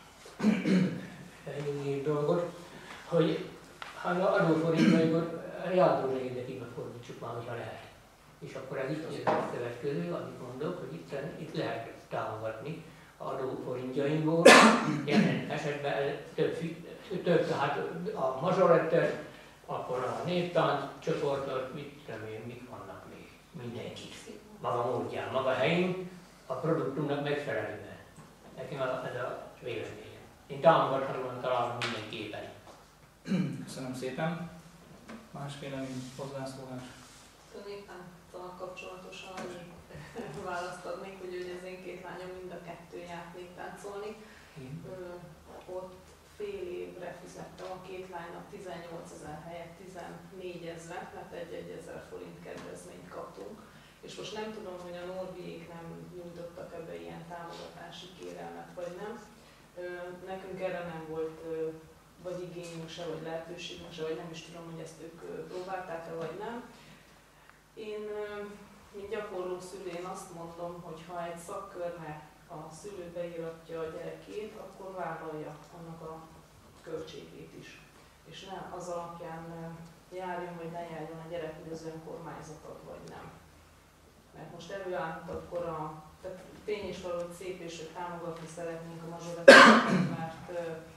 dolgot, hogy az adóforintjaikat reálbóra érdekében fordítsuk már, hogyha lehet. És akkor ez itt a következő, amit mondok, hogy itt lehet támogatni adóforintjainkból. Jelen esetben több, tehát a mazsorettet, akkor a néptánc csoportot, mit tudom én, mik vannak még, mindenkit. Maga módján, maga helyén, a produktumnak megfelelően. Nekem ez a véleményem. Én támogathatóan találom mindenképpen. Köszönöm szépen. Más vélemény, hozzászólás? Néptánccal kapcsolatosan választ adnék, hogy az én 2 lányom mind a 2 járt néptáncolni. Ott fél évre fizettem a 2 lánynak 18 000 helyett 14 000, tehát 1 000 forint kedvezményt kaptunk. És most nem tudom, hogy a Norbiék nem nyújtottak ebbe ilyen támogatási kérelmet, vagy nem. Nekünk erre nem volt vagy igényünk se, vagy lehetőségünk se, vagy nem is tudom, hogy ezt ők próbálták-e, vagy nem. Én, mint gyakorló szülő, én azt mondom, hogy ha egy szakkörnek a szülő beíratja a gyerekét, akkor vállalja annak a költségét is. És ne az alapján járjon, vagy ne járjon a gyerek, hogy az önkormányzatot, vagy nem. Mert most előállnak akkor tehát tény is valahogy szép, és hogy támogatni szeretnénk a mazsoretet, mert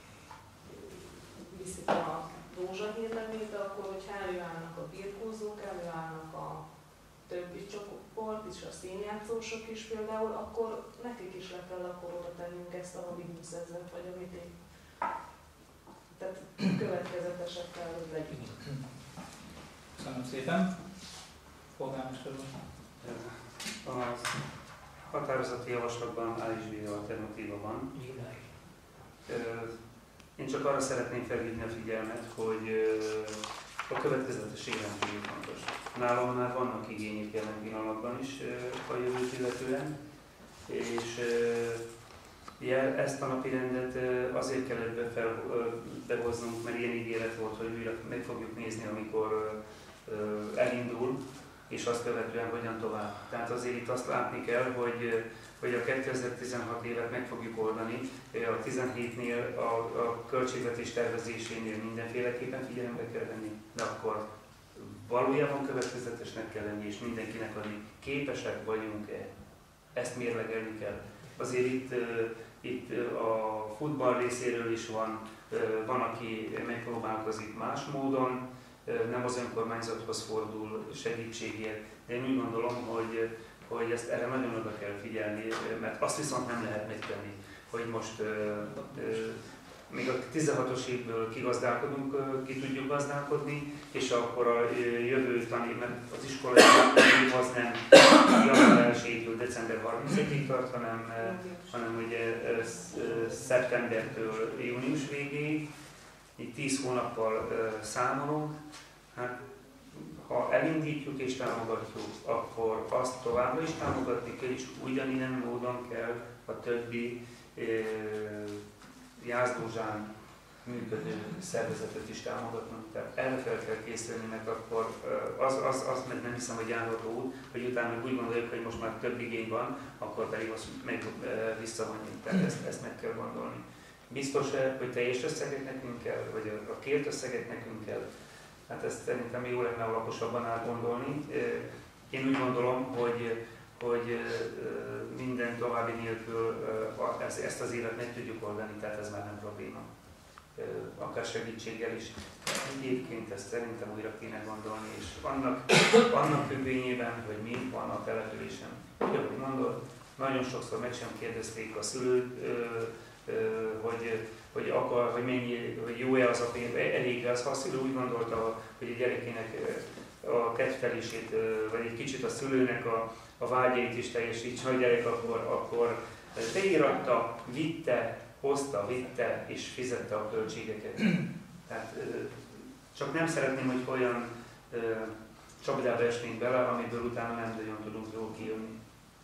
viszik a Dózsa hírnevét, de akkor, hogyha előállnak a birkózók, előállnak a többi csoport is, a színjátszósok is például, akkor nekik is le kell akkor oda tennünk ezt a havi 20 000, vagy amit én. Tehát következetesek kell, hogy legyünk. Köszönöm szépen. Polgármester úr. A határozati javaslatban A és B alternatíva van. Én csak arra szeretném felhívni a figyelmet, hogy a következetesség rendkívül fontos. Nálam már vannak igények jelen pillanatban is a jövőt illetően, és ezt a napi rendet azért kellett behoznunk, mert ilyen ígéret volt, hogy újra meg fogjuk nézni, amikor elindul, és azt követően hogyan tovább. Tehát azért itt azt látni kell, hogy a 2016 évet meg fogjuk oldani, a 17-nél a költségvetés tervezésénél mindenféleképpen figyelembe kell venni, de akkor valójában következetesnek kell lenni, és mindenkinek adni. Képesek vagyunk-e? Ezt mérlegelni kell. azért itt a futball részéről is van, aki megpróbálkozik más módon, nem az önkormányzathoz fordul segítségért, de én úgy gondolom, hogy erre nagyon oda kell figyelni, mert azt viszont nem lehet megtenni, hogy most még a 16-os évből kigazdálkodunk, ki tudjuk gazdálkodni, és akkor a jövő tanév, mert az iskolai év az nem január 1-től december 31-ig tart, hanem ugye szeptembertől június végéig, így 10 hónappal számolunk. Hát, ha elindítjuk és támogatjuk, akkor azt továbbra is támogatni kell, és ugyanilyen módon kell a többi Jász-Dózsán működő szervezetet is támogatnunk. Tehát erre fel kell készülni, mert akkor az nem hiszem, hogy járható út, hogy utána meg úgy gondoljuk, hogy most már több igény van, akkor pedig azt meg visszavonjuk. Tehát ezt meg kell gondolni. Biztos-e, hogy teljes összeget nekünk kell, vagy a kért összeget nekünk kell? Hát ezt szerintem jó lenne alaposabban átgondolni. Én úgy gondolom, hogy minden további nélkül ezt az évet meg tudjuk oldani, tehát ez már nem probléma. Akár segítséggel is. Egyébként ezt szerintem újra kéne gondolni, és annak függvényében, hogy mi van a településen. Ugye, ahogy mondod, nagyon sokszor meg sem kérdezték a szülőt, hogy jó-e az a pénz, elég az, ha a szülő úgy gondolta, hogy a gyerekének a kedvelését, vagy egy kicsit a szülőnek a vágyait is teljesítse a gyerek, akkor beíratta, vitte, hozta, vitte és fizette a költségeket. Tehát csak nem szeretném, hogy olyan csapdába esnénk bele, amiből utána nem nagyon tudunk jól kijönni.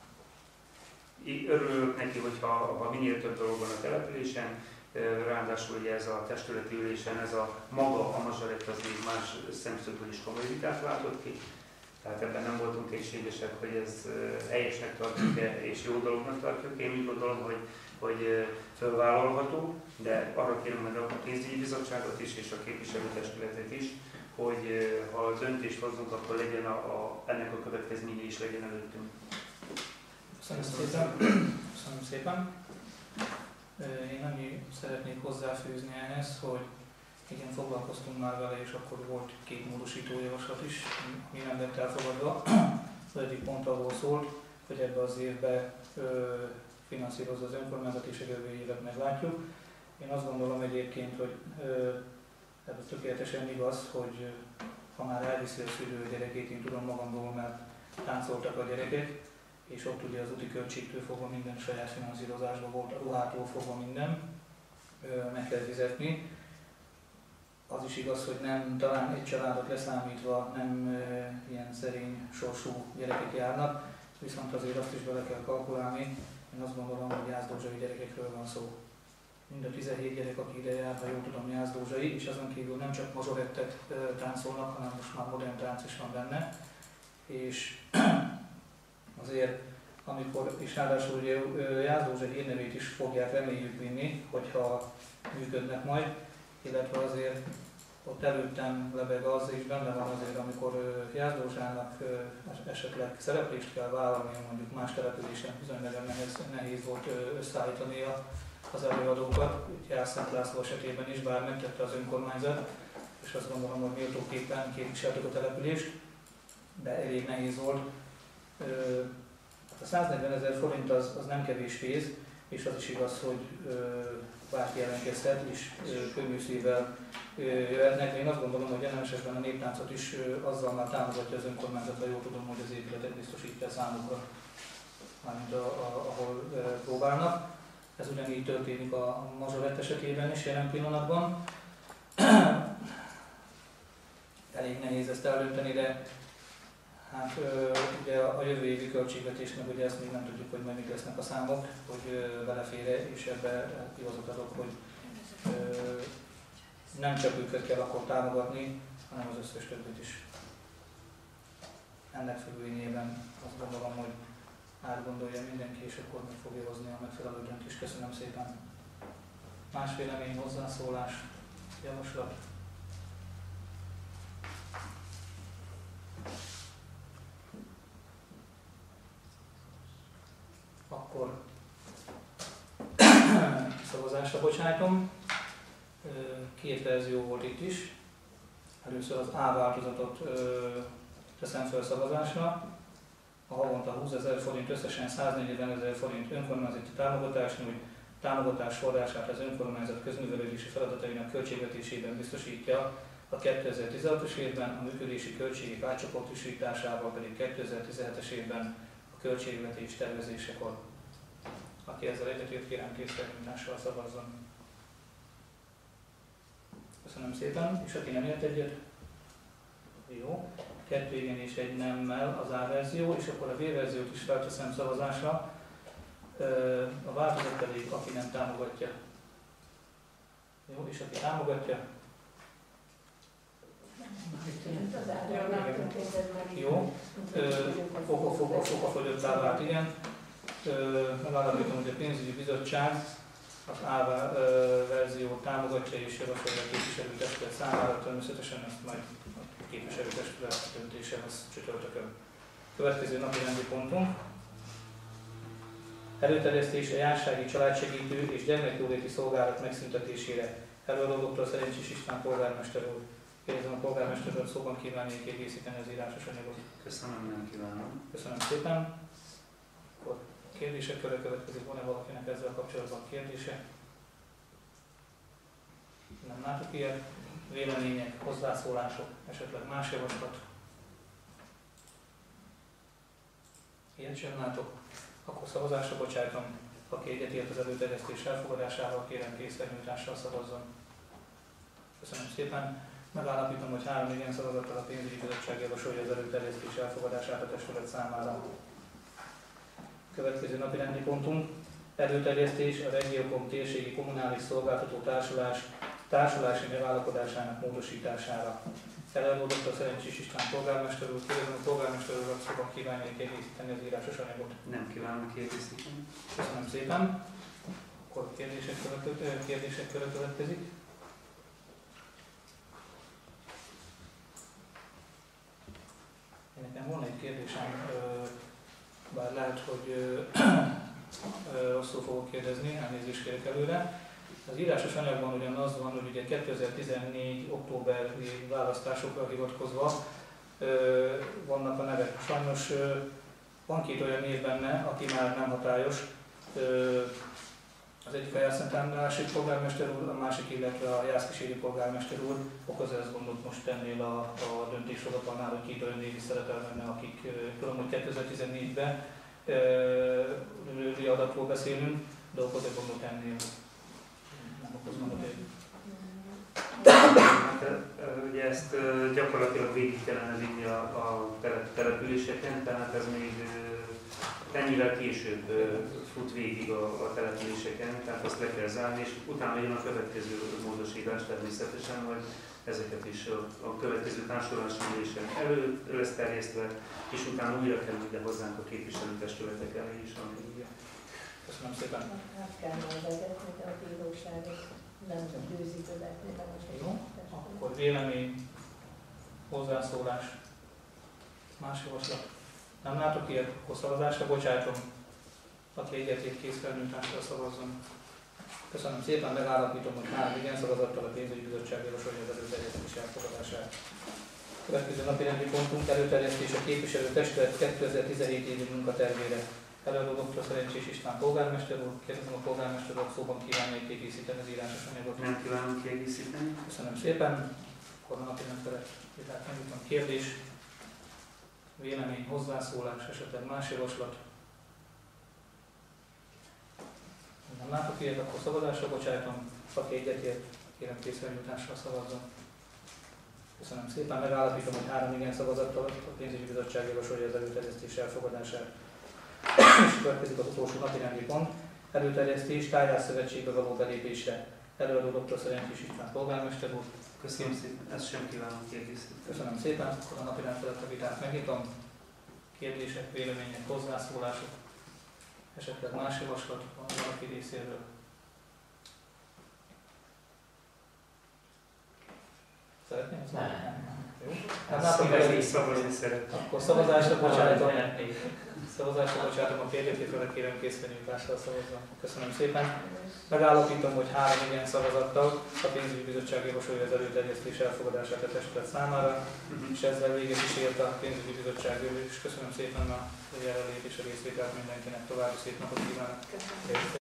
Örülök neki, hogyha minél több dolog van a településen, ráadásul ugye ez a testületi ülésen, ez a maga a mazsoret az még más szemszögből is komoly vitát váltott ki. Tehát ebben nem voltunk egységesek, hogy ez helyesnek tartjuk és jó dolognak tartjuk. Én úgy gondolom, hogy fölvállalható, de arra kérem meg a pénzügyi bizottságot is és a képviselőtestületet is, hogy ha döntést hozzunk, akkor legyen ennek a következménye is legyen előttünk. Köszönöm szépen. Köszönöm szépen. Én annyi szeretnék hozzáfűzni ehhez, hogy igen, foglalkoztunk már vele, és akkor volt 2 módosító javaslat is, ami nem lett elfogadva. Az egyik pont arról szólt, hogy ebbe az évbe finanszírozza az önkormányzat, és a jövő évet meglátjuk. Én azt gondolom egyébként, hogy ez tökéletesen igaz, hogy ha már elviszi a szülő a gyerekét, én tudom magamból, mert táncoltak a gyerekek, és ott ugye az úti költségtől fogva minden saját finanszírozásban volt, a ruhától fogva minden meg kell fizetni. Az is igaz, hogy nem, talán egy családot leszámítva nem ilyen szerény sorsú gyerekek járnak, viszont azért azt is bele kell kalkulálni. Én azt gondolom, hogy jász-dózsai gyerekekről van szó. Mind a 17 gyerek, aki ide jár, ha jól tudom, jász-dózsai, és azon kívül nem csak mazsorettet táncolnak, hanem most már modern tánc is van benne. És azért, amikor, és ráadásul ugye Jász-Dózsa hírnevét is fogják reméljük vinni, hogyha működnek majd, illetve azért ott előttem lebeg az, és benne van azért, amikor Jász-Dózsának esetleg szereplést kell vállalni, mondjuk más településen bizony nagyon nehéz volt összeállítani az előadókat, Jász-Szent László esetében is, bár megtette az önkormányzat, és azt gondolom, hogy méltóképpen képviseltük a települést, de elég nehéz volt. A 140 000 forint az nem kevés pénz, és az is igaz, hogy bárki jelentkezhet, és könnyű szívvel jöhetnek. Én azt gondolom, hogy jelen esetben a néptáncot is azzal már támogatja az önkormányzat, ha jól tudom, hogy az épületet biztosítja számukra, mármint ahol próbálnak. Ez ugyanígy történik a mazsorett esetében is jelen pillanatban. Elég nehéz ezt eldönteni, de hát ugye a jövő évi költségvetésnek ugye ezt még nem tudjuk, hogy majd mik lesznek a számok, hogy belefér, és ebbe igazat adok, hogy nem csak őket kell akkor támogatni, hanem az összes többit is. Ennek függvényében azt gondolom, hogy átgondolja mindenki, és akkor meg fogja hozni a megfelelő döntést. Köszönöm szépen. Más vélemény, hozzászólás, javaslat? Akkor szavazásra bocsájtom. Két verzió volt itt is. Először az A változatot teszem fel szavazásra. A havonta 20 000 forint, összesen 140 000 forint önkormányzati támogatás nyújt. Támogatás forrását az önkormányzat közművelődési feladatainak költségvetésében biztosítja, a 2016-os évben a működési költségek átcsoportosításával pedig 2017-es évben a költségvetés tervezésekor. Aki ezzel egyetért, kérem készfelnyújtással szavazzon. Köszönöm szépen, és aki nem ért egyet? Jó. 2 igen és 1 nemmel az A verzió, és akkor a B verziót is felteszem szavazásra. A változat pedig, aki nem támogatja. Jó, és aki támogatja? Jó. Okafogyottá vált, igen. Megállapítom, hogy a pénzügyi bizottság az A verziót támogatja és javasolja a képviselőtestület számára, természetesen ezt majd a képviselőtestület döntése lesz csütörtökön. Következő napi rendi pontunk. Előterjesztés a jársági családsegítő és gyermekjóléti szolgálat megszüntetésére. Előadó dr. Szerencsés István polgármester úr. Kérdezem a polgármester urat, szóban kívánni kiegészíteni az írásos anyagot. Köszönöm, nem kívánom. Köszönöm szépen. Akkor kérdések köre következik. Van-e valakinek ezzel kapcsolatban kérdése? Nem látok ilyet. Vélemények, hozzászólások, esetleg más javaslat? Ilyet sem látok. Akkor szavazásra bocsájtom. Aki egyetért az előterjesztés elfogadásával, kérem készfelnyújtással szavazzon. Köszönöm szépen. Megállapítom, hogy 3 igen szavazattal a pénzügyi bizottság javasolja az előterjesztés elfogadását a testület számára. Következő napi rendi pontunk. Előterjesztés a Regiocom térségi kommunális szolgáltató társulási megállapodásának módosításására. Előadó dr. Szerencsés István polgármester úr, kérdezem a polgármester úr, szóval kívánja kiegészíteni az írásos anyagot. Nem kívánom kiegészíteni. Köszönöm szépen. Akkor kérdések köre következik. Nekem volna egy kérdésem, bár lehet, hogy rosszul fogok kérdezni, elnézést kérek előre. Az írásos anyagban ugyanaz van, hogy ugye 2014. októberi választásokra hivatkozva vannak a nevek. Sajnos van 2 olyan név benne, aki már nem hatályos. Az egyik a Jászentándási polgármester úr, a másik, illetve a Jászkíséri polgármester úr. Okoz ez gondot most ennél a döntéshozatalnál, hogy 2 olyan név is szerepel benne, akik tudom, hogy 2014-ben adatról beszélünk, de okoz egy gondot ennél. Nem okoz gondot egy. Ugye ezt gyakorlatilag végig kellene vinni a településeken, tehát ez még ennyivel később fut végig a településeken, tehát azt le kell zárni, és utána jön a következő módosítás természetesen, hogy ezeket is a következő társulási ülésen elő lesz terjesztve, és utána újra kell ide hozzánk a képviselőtestületek elé is. Köszönöm szépen. Hát kell vezetni, de a bíróságok nem győzi követni, de most Jó, akkor vélemény, hozzászólás, más javaslat. Nem látok ilyet, akkor szavazásra bocsájtom. Aki egyetért készfelnyújtással szavazzon. Köszönöm szépen, megállapítom, hogy 3 igen szavazattal a pénzügyi bizottság javasolja az előterjesztés elfogadását. Következő napi rendi pontunk előterjesztés a képviselőtestület 2017 évi munkatervére. Előadó dr. Szerencsés István polgármester úr, kérdezem a polgármester úr, szóban kívánja kiegészíteni az írásos anyagot. Nem kívánom kiegészíteni. Köszönöm szépen. Akkor a napi rendszeret megjutom kérdés, vélemény, hozzászólás, esetleg más javaslat. Nem látok ilyet, akkor szavazásra bocsájtom. Aki egyetért, kérem készfelnyújtással szavazzon. Köszönöm szépen. Megállapítom, hogy 3 igen szavazattal a pénzügyi bizottság javasolja az előterjesztés elfogadását. És következik az utolsó napi rendi pont. Előterjesztés Tájház-szövetségbe való belépésre. Előadó dr. Szerencsés István polgármester úr. Köszönöm szépen, ezt sem kívánom kiegészíteni. Köszönöm szépen, akkor a napi rendszeret a vitát megnyitom. Kérdések, vélemények, hozzászólások, esetleg más javaslat van valaki részéről. Szeretném? Nem. Jó. Hát Szavazni szeretném. akkor szavazásra bocsájtom. Szavazásra bocsátom a kérdőképre, kérem készfenyőtással szavazzon. Köszönöm szépen. Megállapítom, hogy 3 igen szavazattal a pénzügyi bizottság javasolja az előterjesztés elfogadását a testület számára, és ezzel véget is ért a pénzügyi bizottság ülés. Köszönöm szépen a jelenlét és a részvételt mindenkinek, további szép napot kívánok! Köszönöm.